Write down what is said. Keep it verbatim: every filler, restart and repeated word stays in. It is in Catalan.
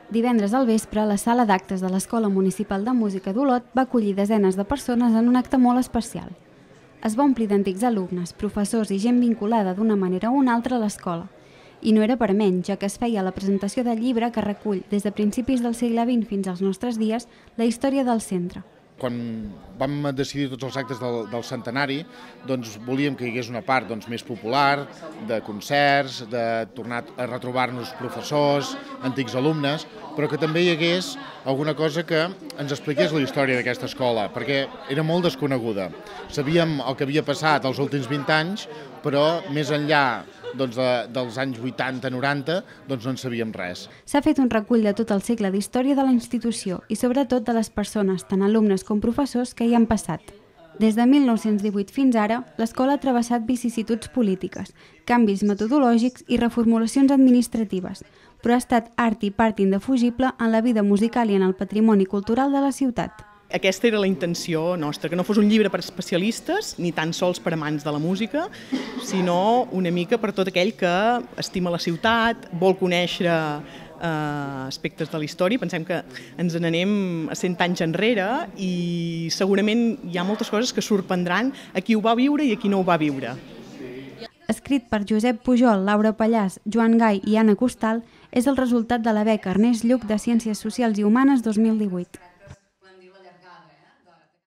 Divendres al vespre, la sala d'actes de l'Escola Municipal de Música d'Olot va acollir desenes de persones en un acte molt especial. Es va omplir d'antics alumnes, professors i gent vinculada d'una manera o una altra a l'escola. I no era per menys, ja que es feia la presentació del llibre que recull, des de principis del segle vint fins als nostres dies, la història del centre. Quan vam decidir tots els actes del, del centenari, doncs volíem que hi hagués una part doncs, més popular, de concerts, de tornar a retrobar-nos professors, antics alumnes, però que també hi hagués alguna cosa que ens expliqués la història d'aquesta escola, perquè era molt desconeguda. Sabíem el que havia passat els últims vint anys, però més enllà doncs, de, dels anys vuitanta noranta doncs no en sabíem res. S'ha fet un recull de tot el segle d'història de la institució i sobretot de les persones, tant alumnes com professors, que hi han passat. Des de mil nou-cents divuit fins ara, l'escola ha travessat vicissituds polítiques, canvis metodològics i reformulacions administratives, però ha estat art i part indefugible en la vida musical i en el patrimoni cultural de la ciutat. Aquesta era la intenció nostra, que no fos un llibre per especialistes, ni tan sols per amants de la música, sinó una mica per tot aquell que estima la ciutat, vol conèixer eh, aspectes de la història. Pensem que ens n'anem a cent anys enrere i segurament hi ha moltes coses que sorprendran a qui ho va viure i a qui no ho va viure. Escrit per Josep Pujol, Laura Pallàs, Joan Gai i Anna Costal, és el resultat de la beca Ernest Lluch de Ciències Socials i Humanes dos mil divuit.